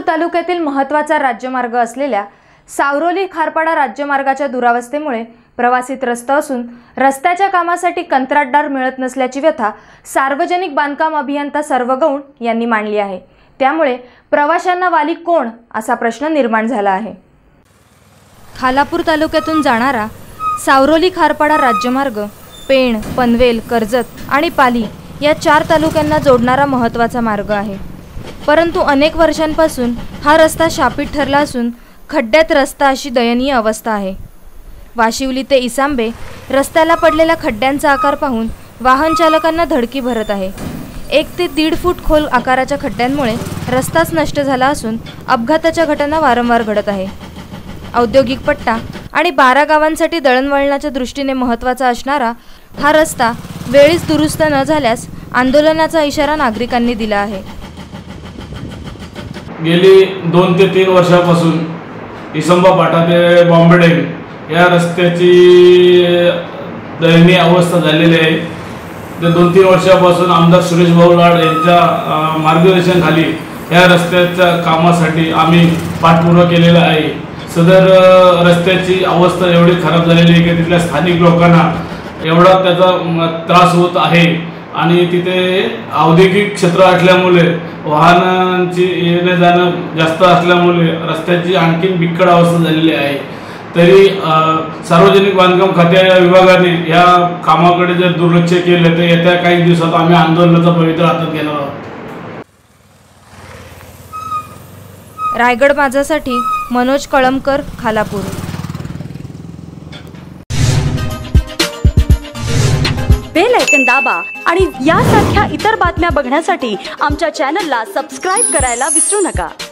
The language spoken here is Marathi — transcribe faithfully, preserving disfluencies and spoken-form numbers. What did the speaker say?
तालुक्यातील महत्त्वाचा राज्यमार्ग असलेल्या सावरोली खारपाडा राज्यमार्गाच्या दुरावस्थेमुळे प्रवासी त्रस्त असून रस्त्याच्या कामासाठी कंत्राटदार मिळत नसल्याची व्यथा सार्वजनिक बांधकाम अभियंता सर्वगौण यांनी मांडली आहे। त्यामुळे प्रवाशांना वाली कोण असा प्रश्न निर्माण झाला आहे। खालापूर तालुक्यातून जाणारा सावरोली खारपाडा राज्यमार्ग पेण, पनवेल, कर्जत आणि पाली या चार तालुक्यांना जोडणारा महत्त्वाचा मार्ग आहे। परंतु अनेक वर्षांपासून हा रस्ता शापित ठरला असून खड्ड्यात रस्ता अशी दयनीय अवस्था आहे। वाशिवली ते इसांबे रस्त्याला पडलेल्या खड्ड्यांचा आकार पाहून वाहन चालकांना धडकी भरत आहे। एक ते दीड फूट खोल आकाराच्या खड्ड्यांमुळे रस्ताच नष्ट झाला असून अपघाताच्या घटना वारंवार घडत आहे। औद्योगिक पट्टा आणि बारा गावांसाठी दळणवळणाच्या दृष्टीने महत्त्वाचा असणारा हा रस्ता वेळीच दुरुस्त न झाल्यास आंदोलनाचा इशारा नागरिकांनी दिला आहे। गेली दोन ते तीन वर्षापासून इसंबा फाटा ते बॉम्बे डॅम या रस्त्याची दयनीय अवस्था झालेली आहे। ते दोन तीन वर्षापासून आमदार सुरेश भाऊ लाड यांच्या मार्गदर्शनाखाली या रस्त्याच्या कामासाठी आम्ही पाठपुरावा केलेला आहे। सदर रस्त्याची अवस्था एवढी खराब झालेली आहे की तिथल्या स्थानिक लोकांना एवढा त्याचा त्रास होत आहे आणि तिथे औद्योगिक क्षेत्र असल्यामुळे वाहनांची येणे जाणं जास्त असल्यामुळे रस्त्याची आणखी बिकट अवस्था झालेली आहे। तरी सार्वजनिक बांधकाम खात्या विभागाने या कामाकडे जर दुर्लक्ष केले तर येत्या काही दिवसात आम्ही आंदोलनाचा पवित्र हातात घेणार आहोत। रायगड माझासाठी मनोज कळमकर, खालापूर। बेल आयकॉन दाबा आणि यासारख्या इतर बातम्या बघण्यासाठी आमच्या चॅनलला सबस्क्राइब करायला विसरू नका।